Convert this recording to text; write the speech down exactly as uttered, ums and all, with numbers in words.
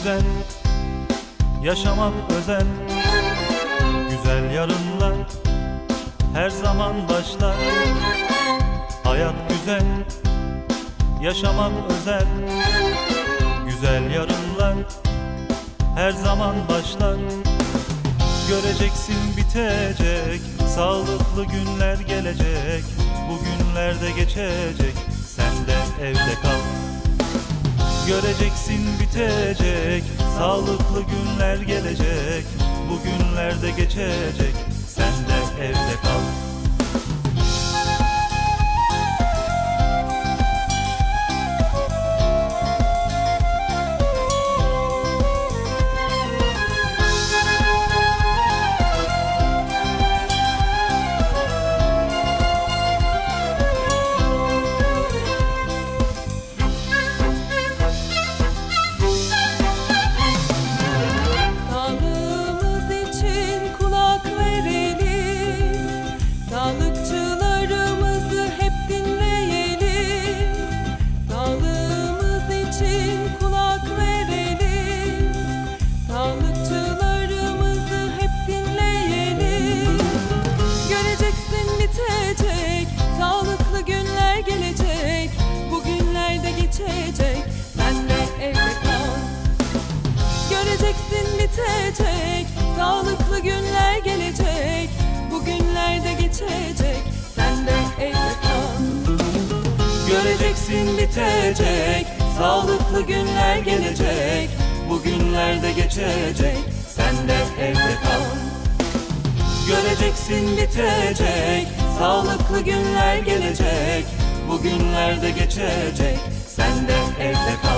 güzel, yaşamak özel. Güzel yarınlar her zaman başlar. Hayat güzel, yaşamak özel. Güzel yarınlar her zaman başlar. Göreceksin bitecek, sağlıklı günler gelecek. Bu günler de geçecek, sen de evde kal. Göreceksin bitecek, sağlıklı günler gelecek. Bu günler de geçecek, sen de evde kal. Göreceksin bitecek, sağlıklı günler gelecek. Bu günler de geçecek, sen de evde kal. Göreceksin bitecek, sağlıklı günler gelecek. Bu günler de geçecek, sen de evde kal. Göreceksin bitecek, sağlıklı günler gelecek. Bu günler de geçecek, sen de evde kal.